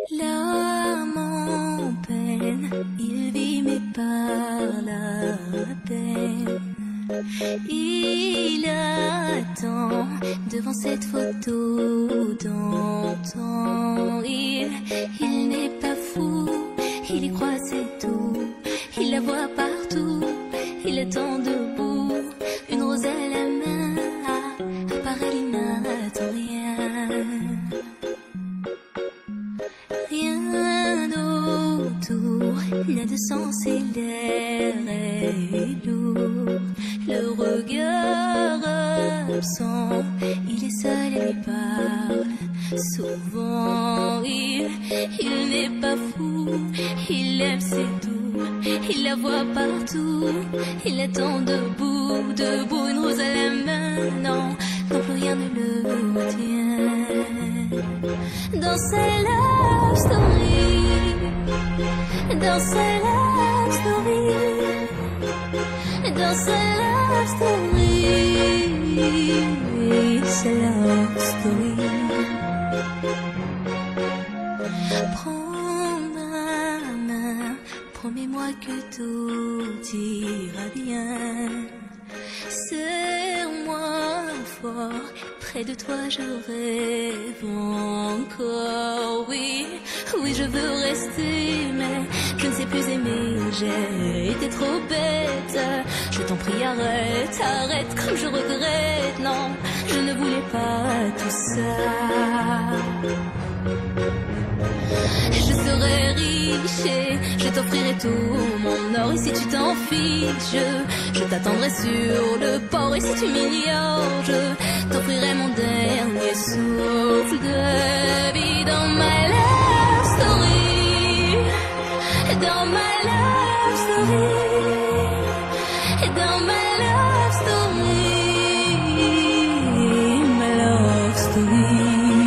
L'âme en peine, il vit mais par la peine. Il attend devant cette photo d'antan. Il n'est pas fou, il y croit c'est tout. Il la voit partout, il attend debout, une rose à la main. À part elle, il n'attend rien. Rien d'autour n'a de sens et l'air est lourd. Le regard absent, il est seul et lui parle souvent. Il n'est pas fou, il aime c'est tout. Il la voit partout, il attend debout, debout, une rose à la main. Non, non plus rien ne le retient. Dans sa love story, dans sa love story, dans sa love story, sa love story. Prends ma main, promets-moi que tout ira bien. Serre-moi fort, près de toi je rêve encore. Oui, oui je veux rester, mais je ne sais plus aimer. J'ai été trop bête. Je t'en prie arrête, arrête comme je regrette. Non, je ne voulais pas tout ça. Je serai riche et je t'offrirai tout mon or. Et si tu t'en fiches, je t'attendrai sur le port. Et si tu m'ignores, je t'offrirai mon dernier souffle de vie. Dans ma love story, dans ma love story, dans ma love story, ma love story.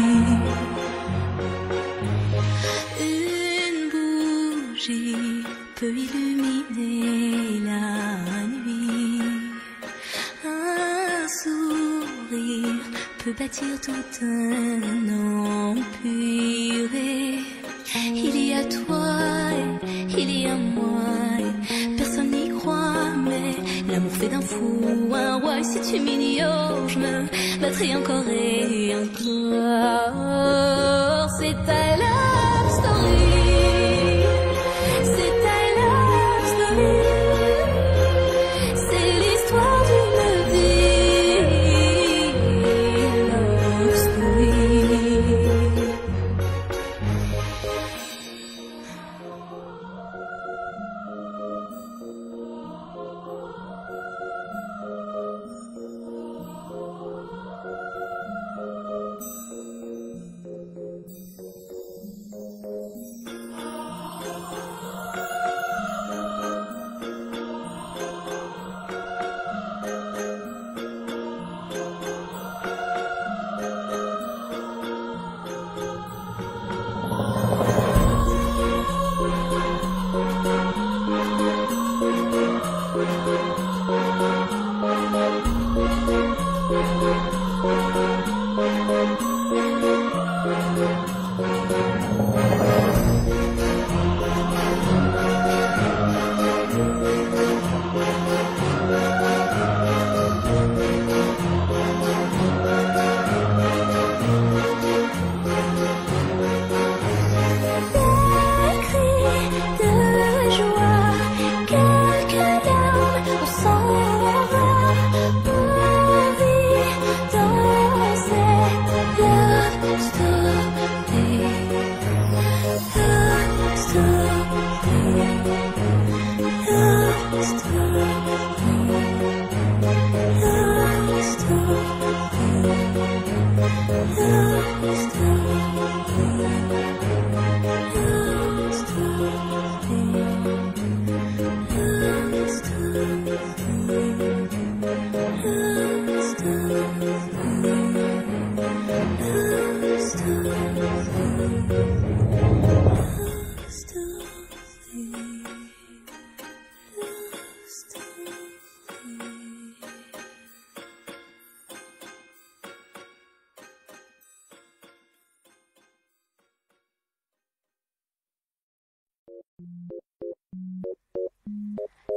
Peut illuminer la nuit. Un sourire peut bâtir tout un empire. Il y a toi et il y a moi. Et personne n'y croit, mais l'amour fait d'un fou un roi. Et si tu m'ignores, je me battrai encore et encore. C'est ta love story.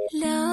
Là